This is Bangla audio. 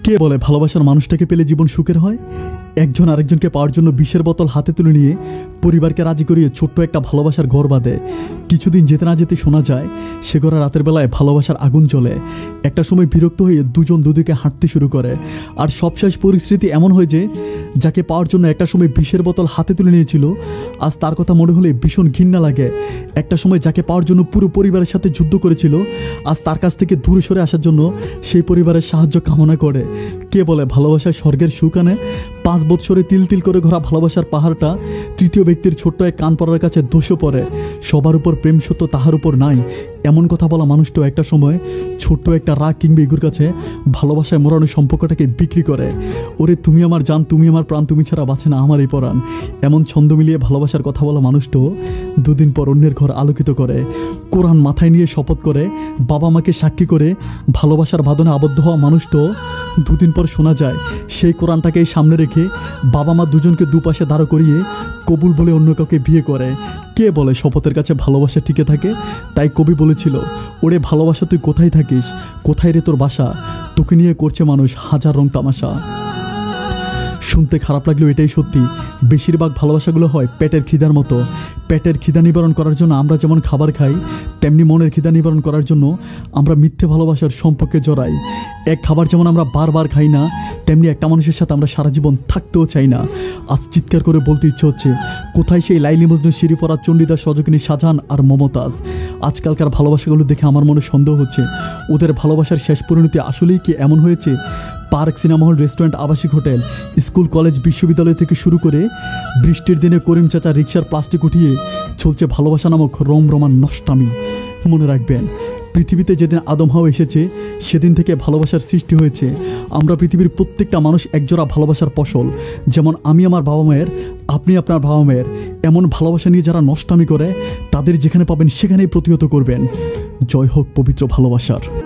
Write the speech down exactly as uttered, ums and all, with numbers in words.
কে বলে ভালোবাসার মানুষটাকে পেলে জীবন সুখের হয়? একজন আরেকজনকে পাওয়ার জন্য বিষের বোতল হাতে তুলে নিয়ে পরিবারকে রাজি করিয়ে ছোট্ট একটা ভালোবাসার ঘর বাঁধে। কিছুদিন যেতে না যেতে শোনা যায় সে ঘরে রাতের বেলায় ভালোবাসার আগুন জ্বলে। একটা সময় বিরক্ত হয়ে দুজন দুদিকে হাঁটতে শুরু করে। আর সবশেষ পরিস্থিতি এমন হয় যে যাকে পাওয়ার জন্য একটা সময় বিষের বোতল হাতে তুলে নিয়েছিল, আজ তার কথা মনে হলে ভীষণ ঘৃণা লাগে। একটা সময় যাকে পাওয়ার জন্য পুরো পরিবারের সাথে যুদ্ধ করেছিল, আজ তার কাছ থেকে দূরে সরে আসার জন্য সেই পরিবারের সাহায্য কামনা করে। কে বলে ভালোবাসায় স্বর্গের সুখ আনে? পাঁচ বৎসরে তিল তিল করে ঘোরা ভালোবাসার পাহাড়টা তৃতীয় ব্যক্তির ছোট্ট এক কান পড়ার কাছে ধসে পড়ে। সবার উপর প্রেম সত্য তাহার উপর নাই, এমন কথা বলা মানুষটাও একটা সময় ছোট্ট একটা রাগ কিংবা ইগুর কাছে ভালোবাসায় মরানো সম্পর্কটাকে বিক্রি করে। ওরে তুমি আমার জান, তুমি আমার প্রাণ, তুমি ছাড়া বাঁচে না আমার এই পরাণ, এমন ছন্দ মিলিয়ে ভালোবাসার কথা বলা মানুষটাও দুদিন পর অন্যের ঘর আলোকিত করে। কোরআন মাথায় নিয়ে শপথ করে বাবা মাকে সাক্ষী করে ভালোবাসার বাঁধনে আবদ্ধ হওয়া মানুষটাও দুদিন পর শোনা যায় সেই কোরআনটাকেই সামনে রেখে বাবা মা দুজনকে দুপাশে দাঁড় করিয়ে কবুল বলে অন্য কাউকে বিয়ে করে। কে বলে শপথের কাছে ভালোবাসা টিকে থাকে? তাই কবি বলেছিল, ওরে ভালোবাসা তুই কোথায় থাকিস, কোথায় রে তোর বাসা, তোকে নিয়ে করছে মানুষ হাজার রং তামাশা। শুনতে খারাপ লাগলেও এটাই সত্যি, বেশিরভাগ ভালোবাসাগুলো হয় পেটের খিদার মতো। পেটের খিদা নিবারণ করার জন্য আমরা যেমন খাবার খাই, তেমনি মনের খিদা নিবারণ করার জন্য আমরা মিথ্যে ভালোবাসার সম্পর্কে জড়াই। এক খাবার যেমন আমরা বারবার খাই না, তেমনি একটা মানুষের সাথে আমরা সারা জীবন থাকতেও চাই না। আজ চিৎকার করে বলতে ইচ্ছে হচ্ছে, কোথায় সেই লাইলি মজনু, শিরিফরা, চণ্ডীদাস, সজকিনী, শাহজাহান আর মমতাজ? আজকালকার ভালোবাসাগুলো দেখে আমার মনে সন্দেহ হচ্ছে, ওদের ভালোবাসার শেষ পরিণতি আসলেই কি এমন হয়েছে? পার্ক, সিনেমা হল, রেস্টুরেন্ট, আবাসিক হোটেল, স্কুল, কলেজ, বিশ্ববিদ্যালয় থেকে শুরু করে বৃষ্টির দিনে করিম চাচা রিক্সার প্লাস্টিক উঠিয়ে চলছে ভালোবাসা নামক রমরমান নষ্টামি। মনে রাখবেন, পৃথিবীতে যেদিন আদম হাওয়া এসেছে সেদিন থেকে ভালোবাসার সৃষ্টি হয়েছে। আমরা পৃথিবীর প্রত্যেকটা মানুষ একজোড়া ভালোবাসার ফসল। যেমন আমি আমার বাবা মায়ের, আপনি আপনার বাবা মায়ের। এমন ভালোবাসা নিয়ে যারা নষ্টামি করে তাদের যেখানে পাবেন সেখানেই প্রতিহত করবেন। জয় হোক পবিত্র ভালোবাসার।